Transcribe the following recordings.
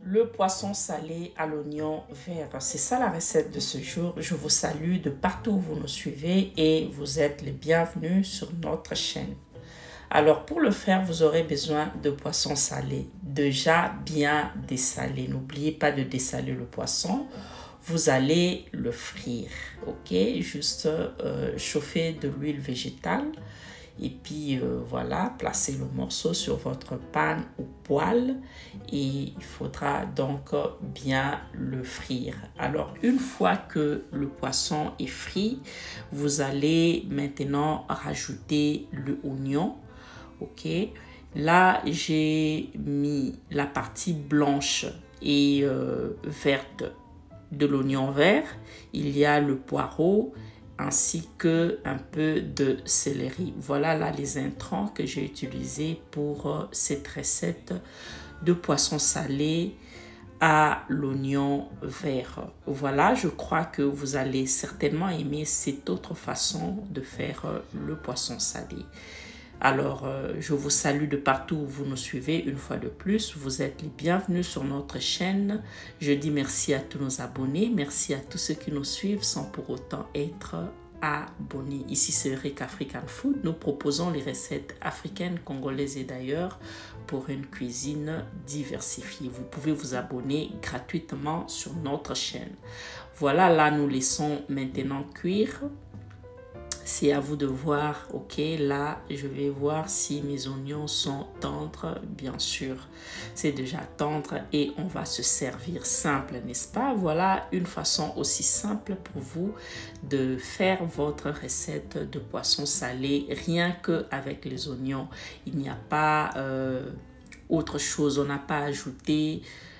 Le poisson salé à l'oignon vert, c'est ça la recette de ce jour. Je vous salue de partout où vous nous suivez et vous êtes les bienvenus sur notre chaîne. Alors pour le faire, vous aurez besoin de poisson salé, déjà bien dessalé. N'oubliez pas de dessaler le poisson. Vous allez le frire, ok? Juste chauffer de l'huile végétale. Et puis voilà, placez le morceau sur votre panne ou poêle et il faudra donc bien le frire. Alors une fois que le poisson est frit, vous allez maintenant rajouter l'oignon, ok? Là j'ai mis la partie blanche et verte de l'oignon vert. Il y a le poireau ainsi que un peu de céleri. Voilà là les intrants que j'ai utilisés pour cette recette de poisson salé à l'oignon vert. Voilà, je crois que vous allez certainement aimer cette autre façon de faire le poisson salé. Alors, je vous salue de partout où vous nous suivez une fois de plus. Vous êtes les bienvenus sur notre chaîne. Je dis merci à tous nos abonnés. Merci à tous ceux qui nous suivent sans pour autant être abonnés. Ici, c'est Eureka African Food. Nous proposons les recettes africaines, congolaises et d'ailleurs pour une cuisine diversifiée. Vous pouvez vous abonner gratuitement sur notre chaîne. Voilà, là, nous laissons maintenant cuire. C'est à vous de voir, ok, là je vais voir si mes oignons sont tendres, bien sûr c'est déjà tendre et on va se servir simple, n'est-ce pas? Voilà une façon aussi simple pour vous de faire votre recette de poisson salé rien que avec les oignons. Il n'y a pas autre chose, on n'a pas ajouté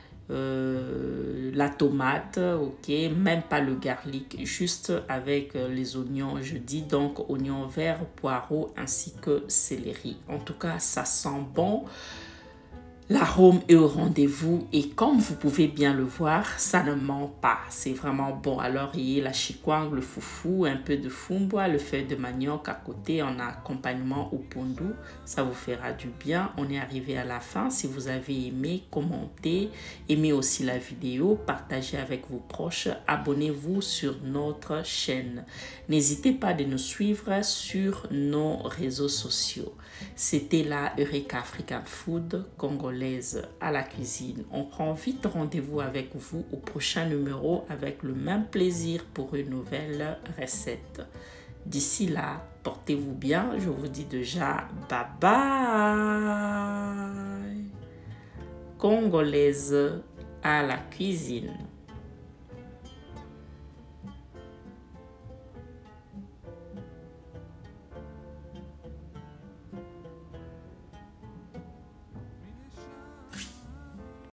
la tomate, ok, même pas le garlic, juste avec les oignons, je dis donc oignons verts, poireaux ainsi que céleri. En tout cas ça sent bon, l'arôme est au rendez-vous et comme vous pouvez bien le voir, ça ne ment pas, c'est vraiment bon. Alors il y a la chikwang, le foufou, un peu de fumbwa, le feuille de manioc à côté en accompagnement au pondu, ça vous fera du bien. On est arrivé à la fin. Si vous avez aimé, commentez, aimez aussi la vidéo, partagez avec vos proches, abonnez-vous sur notre chaîne. N'hésitez pas de nous suivre sur nos réseaux sociaux. C'était la Eureka African Food congolaise à la cuisine. On prend vite rendez-vous avec vous au prochain numéro avec le même plaisir pour une nouvelle recette. D'ici là, portez-vous bien. Je vous dis déjà bye bye. Congolaise à la cuisine.